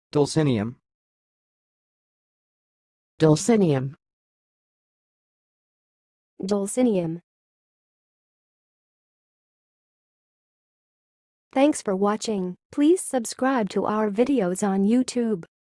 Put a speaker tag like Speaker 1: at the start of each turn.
Speaker 1: dulcinium,
Speaker 2: dulcinium,
Speaker 3: dulcinium. Thanks for watching. Please subscribe to our videos on YouTube.